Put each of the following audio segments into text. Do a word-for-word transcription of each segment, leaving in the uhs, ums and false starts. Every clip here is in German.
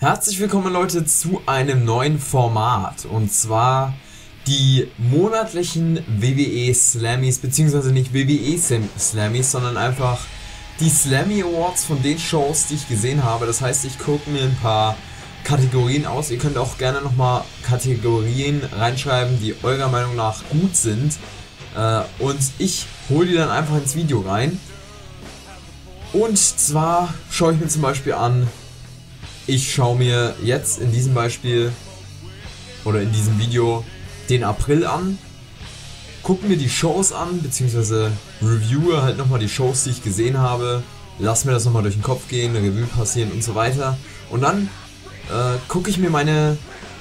Herzlich willkommen Leute zu einem neuen Format, und zwar die monatlichen W W E Slammies, beziehungsweise nicht W W E Slammies, sondern einfach die Slammy Awards von den Shows, die ich gesehen habe. Das heißt, ich gucke mir ein paar Kategorien aus. Ihr könnt auch gerne nochmal Kategorien reinschreiben, die eurer Meinung nach gut sind, und ich hole die dann einfach ins Video rein. Und zwar schaue ich mir zum Beispiel an, ich schaue mir jetzt in diesem Beispiel oder in diesem Video den April an, gucke mir die Shows an, beziehungsweise reviewe halt nochmal die Shows, die ich gesehen habe, lass mir das nochmal durch den Kopf gehen, eine Revue passieren und so weiter. Und dann äh, gucke ich mir meine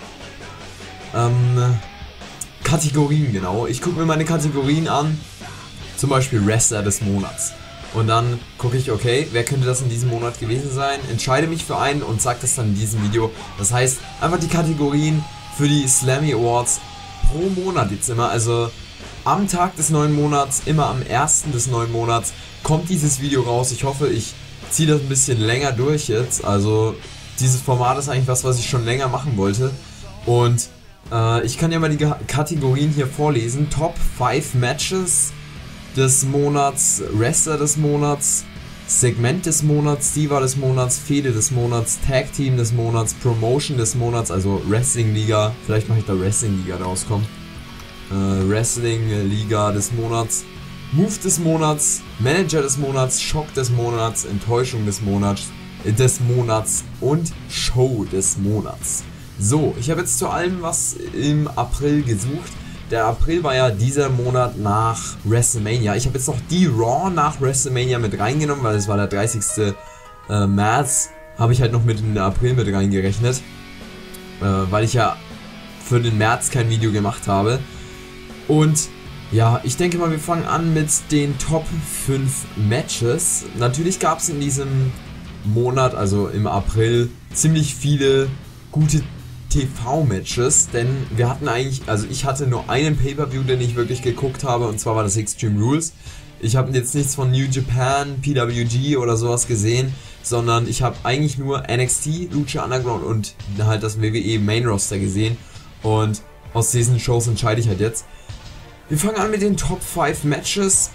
ähm, Kategorien, genau, ich gucke mir meine Kategorien an, zum Beispiel Wrestler des Monats. Und dann gucke ich, okay, wer könnte das in diesem Monat gewesen sein, entscheide mich für einen und sage das dann in diesem Video. Das heißt, einfach die Kategorien für die Slammy Awards pro Monat jetzt immer, also am Tag des neuen Monats, immer am ersten des neuen Monats kommt dieses Video raus. Ich hoffe, ich ziehe das ein bisschen länger durch jetzt, also dieses Format ist eigentlich was, was ich schon länger machen wollte. Und äh, ich kann ja mal die Kategorien hier vorlesen. Top fünf Matches des Monats, Wrestler des Monats, Segment des Monats, Diva des Monats, Fehde des Monats, Tag Team des Monats, Promotion des Monats, also Wrestling Liga, vielleicht mache ich da Wrestling Liga rauskommen, äh, Wrestling Liga des Monats, Move des Monats, Manager des Monats, Schock des Monats, Enttäuschung des Monats, äh, des Monats und Show des Monats. So, ich habe jetzt zu allem was im April gesucht. Der April war ja dieser Monat nach WrestleMania. Ich habe jetzt noch die Raw nach WrestleMania mit reingenommen, weil es war der dreißigste Äh, März. Habe ich halt noch mit in den April mit reingerechnet, äh, weil ich ja für den März kein Video gemacht habe. Und ja, ich denke mal, wir fangen an mit den Top fünf Matches. Natürlich gab es in diesem Monat, also im April, ziemlich viele gute T V-Matches, denn wir hatten eigentlich, also ich hatte nur einen Pay-Per-View, den ich wirklich geguckt habe, und zwar war das Extreme Rules. Ich habe jetzt nichts von New Japan, P W G oder sowas gesehen, sondern ich habe eigentlich nur N X T, Lucha Underground und halt das W W E Main Roster gesehen, und aus diesen Shows entscheide ich halt jetzt. Wir fangen an mit den Top fünf Matches.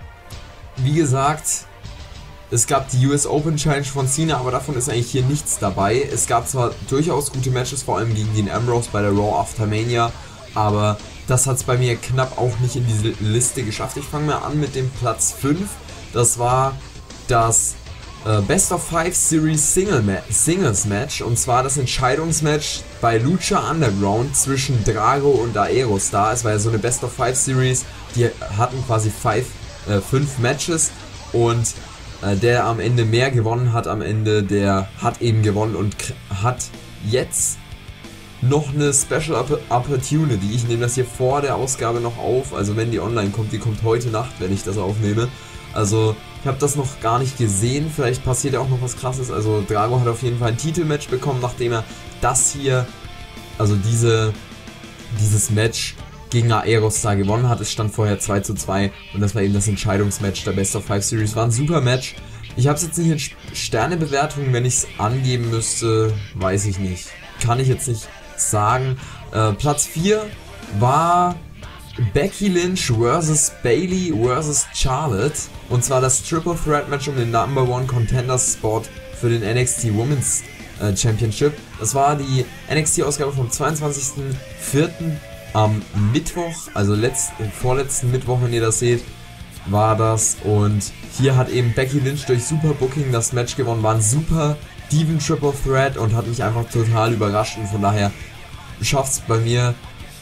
Wie gesagt, es gab die U S Open Challenge von Cena, aber davon ist eigentlich hier nichts dabei. Es gab zwar durchaus gute Matches, vor allem gegen den Ambrose bei der Raw After Mania, aber das hat es bei mir knapp auch nicht in diese Liste geschafft. Ich fange mal an mit dem Platz fünf. Das war das äh, Best of five Series Single Ma Singles Match, und zwar das Entscheidungsmatch bei Lucha Underground zwischen Drago und Aerostar. Es war ja so eine Best of five Series, die hatten quasi five, äh, fünf Matches, und der am Ende mehr gewonnen hat, am Ende, der hat eben gewonnen und hat jetzt noch eine Special Opportunity. Ich nehme das hier vor der Ausgabe noch auf, also wenn die online kommt, die kommt heute Nacht, wenn ich das aufnehme. Also ich habe das noch gar nicht gesehen, vielleicht passiert ja auch noch was Krasses. Also Drago hat auf jeden Fall ein Titelmatch bekommen, nachdem er das hier, also diese, dieses Match gegen Aerostar gewonnen hat. Es stand vorher zwei zu zwei und das war eben das Entscheidungsmatch der Best of five Series. War ein super Match. Ich habe es jetzt nicht in Sternebewertungen, wenn ich es angeben müsste, weiß ich nicht. Kann ich jetzt nicht sagen. Äh, Platz vier war Becky Lynch versus Bayley versus Charlotte, und zwar das Triple Threat Match um den Number One Contenders Spot für den N X T Women's äh, Championship. Das war die N X T-Ausgabe vom zweiundzwanzigsten vierten am Mittwoch, also letzten, vorletzten Mittwoch, wenn ihr das seht, war das, und hier hat eben Becky Lynch durch Super Booking das Match gewonnen, war ein super Diven Triple Threat und hat mich einfach total überrascht, und von daher schafft es bei mir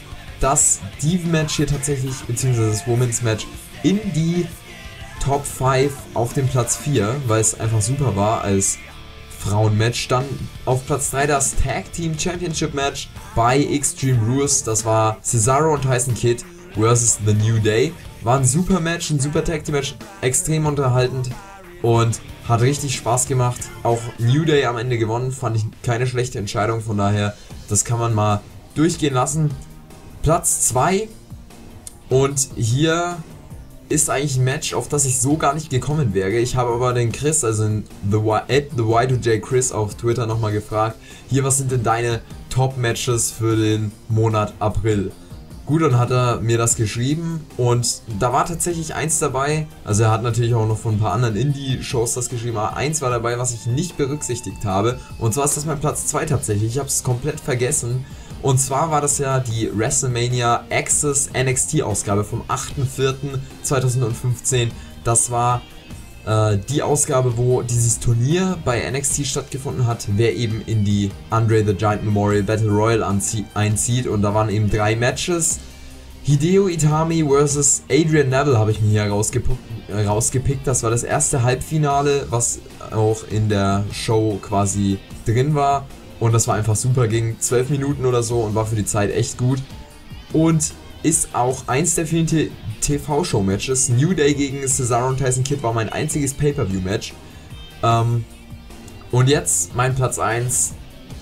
das Diven Match hier tatsächlich, beziehungsweise das Women's Match, in die Top fünf auf dem Platz vier, weil es einfach super war als Frauenmatch. Dann auf Platz drei das Tag Team Championship Match bei Extreme Rules. Das war Cesaro und Tyson Kidd versus The New Day. War ein super Match, ein super Tag Team Match, extrem unterhaltend und hat richtig Spaß gemacht. Auch New Day am Ende gewonnen, fand ich keine schlechte Entscheidung, von daher, das kann man mal durchgehen lassen. Platz zwei, und hier ist eigentlich ein Match, auf das ich so gar nicht gekommen wäre. Ich habe aber den Chris, also den The Y, at the Y two J Chris auf Twitter nochmal gefragt, hier, was sind denn deine Top-Matches für den Monat April? Gut, dann hat er mir das geschrieben und da war tatsächlich eins dabei, also er hat natürlich auch noch von ein paar anderen Indie-Shows das geschrieben, aber eins war dabei, was ich nicht berücksichtigt habe, und zwar ist das mein Platz zwei tatsächlich, ich habe es komplett vergessen, und zwar war das ja die WrestleMania Access N X T Ausgabe vom achten vierten zweitausendfünfzehn, das war äh, die Ausgabe, wo dieses Turnier bei N X T stattgefunden hat, wer eben in die Andre the Giant Memorial Battle Royal einzieht, und da waren eben drei Matches. Hideo Itami versus Adrian Neville habe ich mir hier rausgepickt, äh, rausgepickt, das war das erste Halbfinale, was auch in der Show quasi drin war, und das war einfach super, ging zwölf Minuten oder so und war für die Zeit echt gut und ist auch eins der vielen T V-Show-Matches. New Day gegen Cesaro und Tyson Kidd war mein einziges Pay-Per-View-Match. Ähm, und jetzt mein Platz eins.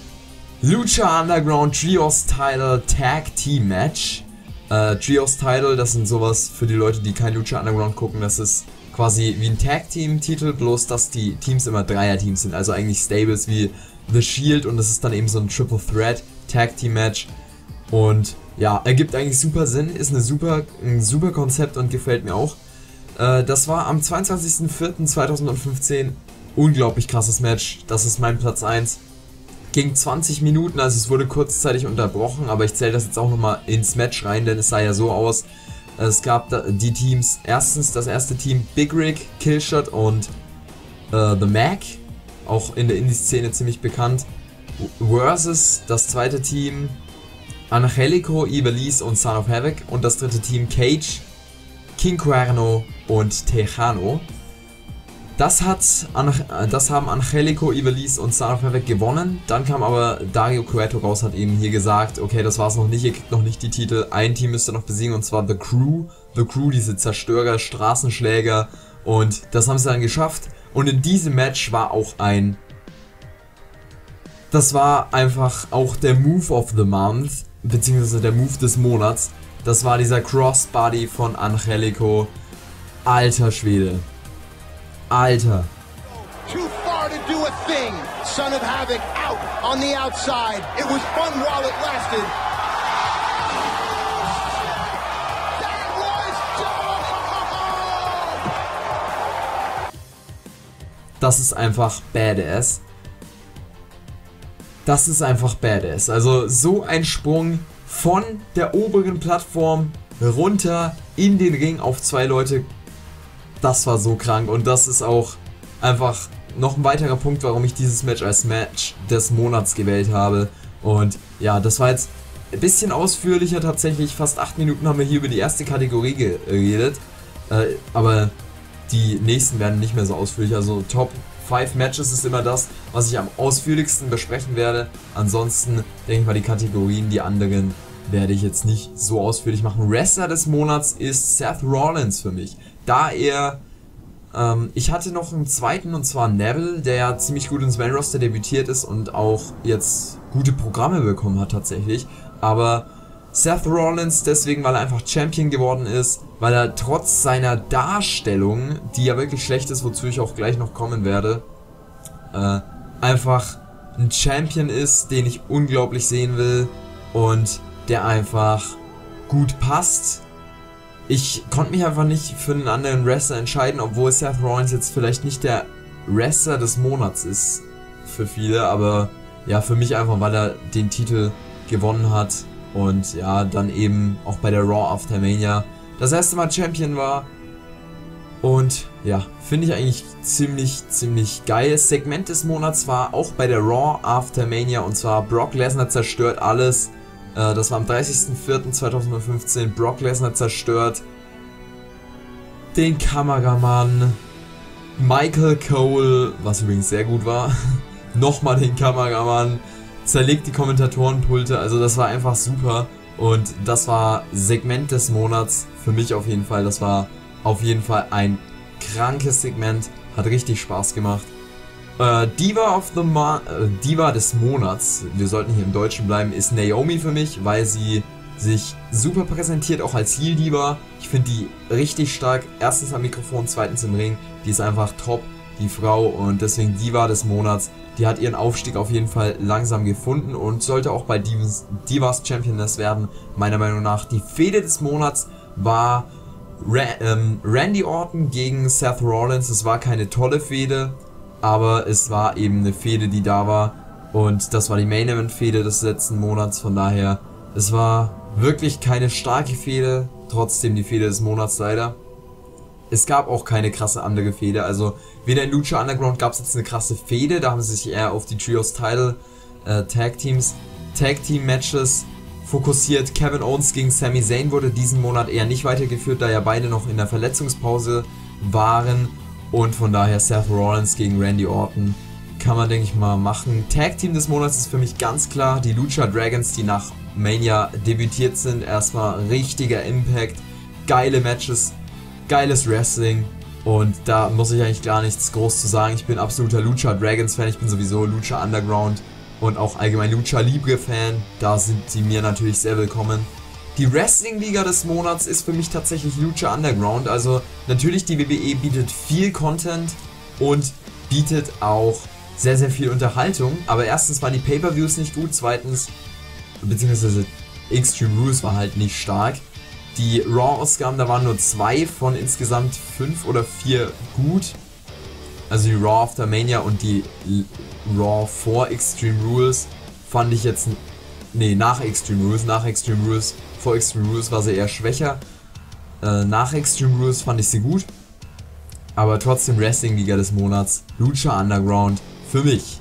Lucha Underground Trios Title Tag Team Match. Äh, Trios Title, das sind sowas für die Leute, die kein Lucha Underground gucken. Das ist quasi wie ein Tag Team Titel, bloß dass die Teams immer Dreier-Teams sind. Also eigentlich Stables wie The Shield, und das ist dann eben so ein Triple Threat Tag Team Match. Und ja, ergibt eigentlich super Sinn, ist eine super, ein super Konzept und gefällt mir auch. Äh, das war am zweiundzwanzigsten vierten zweitausendfünfzehn, unglaublich krasses Match, das ist mein Platz eins. Ging zwanzig Minuten, also es wurde kurzzeitig unterbrochen, aber ich zähle das jetzt auch nochmal ins Match rein, denn es sah ja so aus. Es gab die Teams, erstens das erste Team Big Rig, Killshot und äh, The Mac, auch in der Indie-Szene ziemlich bekannt, versus das zweite Team Angelico, Ivelisse und Son of Havoc, und das dritte Team Cage, King Cuerno und Tejano. Das, hat, das haben Angelico, Ivelisse und Son of Havoc gewonnen, dann kam aber Dario Cueto raus, hat eben hier gesagt, okay, das war's noch nicht, ihr kriegt noch nicht die Titel, ein Team müsst ihr noch besiegen, und zwar The Crew, The Crew, diese Zerstörer, Straßenschläger, und das haben sie dann geschafft, und in diesem Match war auch ein, das war einfach auch der Move of the Month, beziehungsweise der Move des Monats, das war dieser Crossbody von Angelico, alter Schwede. Alter. Too far to do a thing. Son of Havoc out on the outside. It was fun while it lasted. That was dope. Das ist einfach badass. Das ist einfach badass. Also so ein Sprung von der oberen Plattform runter in den Ring auf zwei Leute. Das war so krank, und das ist auch einfach noch ein weiterer Punkt, warum ich dieses Match als Match des Monats gewählt habe. Und ja, das war jetzt ein bisschen ausführlicher tatsächlich, fast acht Minuten haben wir hier über die erste Kategorie geredet, äh, aber die nächsten werden nicht mehr so ausführlich, also Top fünf Matches ist immer das, was ich am ausführlichsten besprechen werde. Ansonsten denke ich mal, die Kategorien, die anderen werde ich jetzt nicht so ausführlich machen. Wrestler des Monats ist Seth Rollins für mich. Da er, ähm, ich hatte noch einen zweiten, und zwar Neville, der ja ziemlich gut ins Main Roster debütiert ist und auch jetzt gute Programme bekommen hat tatsächlich, aber Seth Rollins deswegen, weil er einfach Champion geworden ist, weil er trotz seiner Darstellung, die ja wirklich schlecht ist, wozu ich auch gleich noch kommen werde, äh, einfach ein Champion ist, den ich unglaublich sehen will und der einfach gut passt. Ich konnte mich einfach nicht für einen anderen Wrestler entscheiden, obwohl Seth Rollins jetzt vielleicht nicht der Wrestler des Monats ist für viele, aber ja, für mich einfach, weil er den Titel gewonnen hat und ja, dann eben auch bei der Raw After Mania das erste Mal Champion war. Und ja, finde ich eigentlich ziemlich, ziemlich geil. Segment des Monats war auch bei der Raw After Mania, und zwar Brock Lesnar zerstört alles. Das war am dreißigsten vierten zweitausendfünfzehn. Brock Lesnar zerstört den Kameramann, Michael Cole, was übrigens sehr gut war, nochmal den Kameramann, zerlegt die Kommentatorenpulte, also das war einfach super, und das war Segment des Monats, für mich auf jeden Fall, das war auf jeden Fall ein krankes Segment, hat richtig Spaß gemacht. Äh, Diva of the Ma äh, Diva des Monats, wir sollten hier im Deutschen bleiben, ist Naomi für mich, weil sie sich super präsentiert, auch als Heel-Diva. Ich finde die richtig stark, erstens am Mikrofon, zweitens im Ring. Die ist einfach top, die Frau, und deswegen Diva des Monats. Die hat ihren Aufstieg auf jeden Fall langsam gefunden und sollte auch bei Divas, Divas Championess werden, meiner Meinung nach. Die Fehde des Monats war Ra ähm, Randy Orton gegen Seth Rollins. Es war keine tolle Fehde, aber es war eben eine Fehde, die da war. Und das war die Main Event Fehde des letzten Monats, von daher, es war wirklich keine starke Fehde, trotzdem die Fehde des Monats leider. Es gab auch keine krasse andere Fehde, also weder in Lucha Underground gab es jetzt eine krasse Fehde, da haben sie sich eher auf die Trios Title äh, Tag Teams, Tag Team Matches fokussiert. Kevin Owens gegen Sami Zayn wurde diesen Monat eher nicht weitergeführt, da ja beide noch in der Verletzungspause waren, und von daher Seth Rollins gegen Randy Orton kann man, denke ich mal, machen. Tag Team des Monats ist für mich ganz klar die Lucha Dragons, die nach Mania debütiert sind. Erstmal richtiger Impact, geile Matches, geiles Wrestling, und da muss ich eigentlich gar nichts groß zu sagen. Ich bin absoluter Lucha Dragons Fan, ich bin sowieso Lucha Underground und auch allgemein Lucha Libre Fan, da sind sie mir natürlich sehr willkommen. Die Wrestling Liga des Monats ist für mich tatsächlich Lucha Underground, also natürlich die W W E bietet viel Content und bietet auch sehr sehr viel Unterhaltung, aber erstens waren die Pay-Per-Views nicht gut, zweitens, beziehungsweise Extreme Rules war halt nicht stark. Die Raw-Ausgaben, da waren nur zwei von insgesamt fünf oder vier gut. Also die Raw After Mania und die Raw vor Extreme Rules fand ich jetzt... Ne, nach Extreme Rules, nach Extreme Rules. Vor Extreme Rules war sie eher schwächer. Äh, nach Extreme Rules fand ich sie gut. Aber trotzdem Wrestling-Liga des Monats, Lucha Underground, für mich.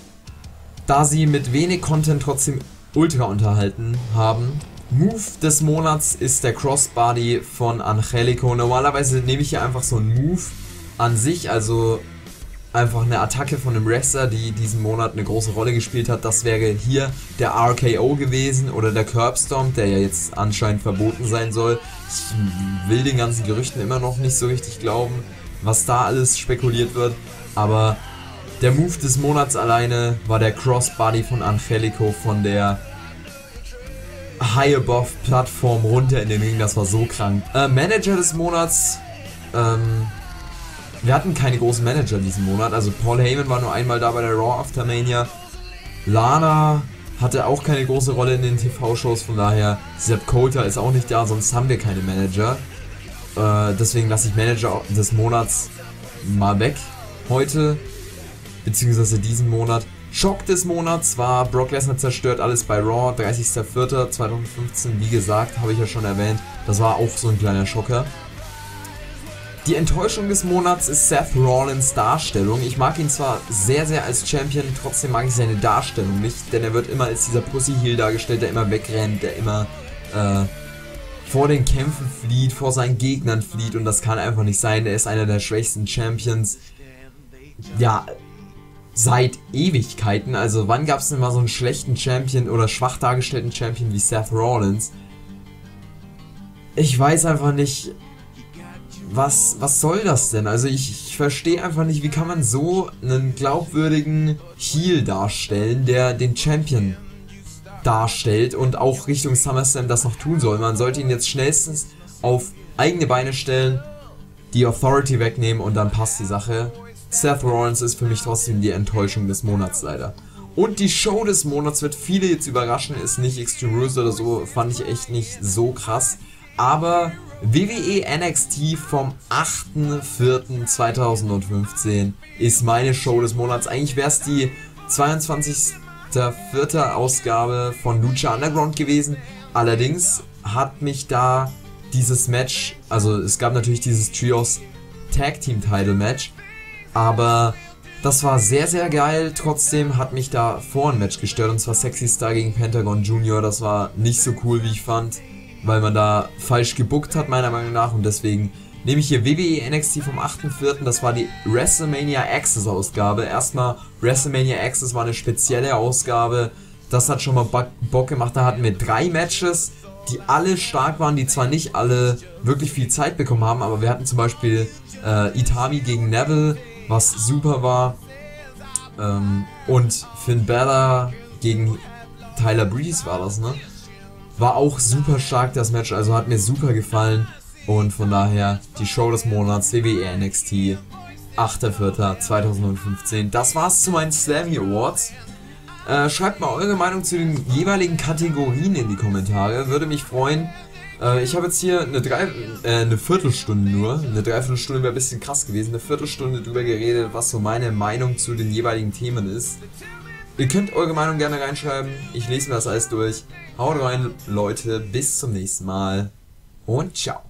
Da sie mit wenig Content trotzdem ultra unterhalten haben. Move des Monats ist der Crossbody von Angelico. Normalerweise nehme ich hier einfach so einen Move an sich, also einfach eine Attacke von einem Wrestler, die diesen Monat eine große Rolle gespielt hat. Das wäre hier der R K O gewesen oder der Curbstomp, der ja jetzt anscheinend verboten sein soll. Ich will den ganzen Gerüchten immer noch nicht so richtig glauben, was da alles spekuliert wird, aber der Move des Monats alleine war der Crossbody von Angelico von der High Above Plattform runter in den Ring, das war so krank. Äh, Manager des Monats, ähm, wir hatten keine großen Manager diesen Monat, also Paul Heyman war nur einmal da bei der Raw After Mania. Lana hatte auch keine große Rolle in den T V-Shows, von daher Sepp Coulter ist auch nicht da, sonst haben wir keine Manager. Äh, deswegen lasse ich Manager des Monats mal weg heute, beziehungsweise diesen Monat. Schock des Monats war Brock Lesnar zerstört alles bei Raw, dreißigster vierter zweitausendfünfzehn, wie gesagt, habe ich ja schon erwähnt, das war auch so ein kleiner Schocker. Die Enttäuschung des Monats ist Seth Rollins Darstellung. Ich mag ihn zwar sehr sehr als Champion, trotzdem mag ich seine Darstellung nicht, denn er wird immer als dieser Pussy-Heel dargestellt, der immer wegrennt, der immer äh, vor den Kämpfen flieht, vor seinen Gegnern flieht, und das kann einfach nicht sein. Er ist einer der schwächsten Champions. Ja, seit Ewigkeiten, also wann gab es denn mal so einen schlechten Champion oder schwach dargestellten Champion wie Seth Rollins? Ich weiß einfach nicht, was, was soll das denn? Also ich, ich verstehe einfach nicht, wie kann man so einen glaubwürdigen Heel darstellen, der den Champion darstellt und auch Richtung SummerSlam das noch tun soll. Man sollte ihn jetzt schnellstens auf eigene Beine stellen, die Authority wegnehmen, und dann passt die Sache. Seth Rollins ist für mich trotzdem die Enttäuschung des Monats leider. Und die Show des Monats wird viele jetzt überraschen, ist nicht Extreme Rules oder so, fand ich echt nicht so krass. Aber W W E N X T vom achten vierten zweitausendfünfzehn ist meine Show des Monats. Eigentlich wäre es die zweiundzwanzigste vierte Ausgabe von Lucha Underground gewesen. Allerdings hat mich da dieses Match, also es gab natürlich dieses Trios Tag Team Title Match, aber das war sehr sehr geil. Trotzdem hat mich da vor ein Match gestört, und zwar Sexy Star gegen Pentagon Junior. Das war nicht so cool, wie ich fand, weil man da falsch gebuckt hat meiner Meinung nach, und deswegen nehme ich hier W W E N X T vom achten vierten Das war die WrestleMania Access Ausgabe. Erstmal WrestleMania Access war eine spezielle Ausgabe, das hat schon mal Bock gemacht. Da hatten wir drei Matches, die alle stark waren, die zwar nicht alle wirklich viel Zeit bekommen haben, aber wir hatten zum Beispiel äh, Itami gegen Neville, was super war, ähm, und Finn Balor gegen Tyler Breeze war das, ne? War auch super stark das Match, also hat mir super gefallen. Und von daher die Show des Monats, W W E N X T, achter vierter zweitausendfünfzehn. Das war's zu meinen Slammy Awards. Äh, schreibt mal eure Meinung zu den jeweiligen Kategorien in die Kommentare, würde mich freuen. Äh, ich habe jetzt hier eine, drei, äh, eine Viertelstunde nur, eine Dreiviertelstunde wäre ein bisschen krass gewesen, eine Viertelstunde drüber geredet, was so meine Meinung zu den jeweiligen Themen ist. Ihr könnt eure Meinung gerne reinschreiben, ich lese mir das alles durch. Haut rein, Leute, bis zum nächsten Mal und ciao.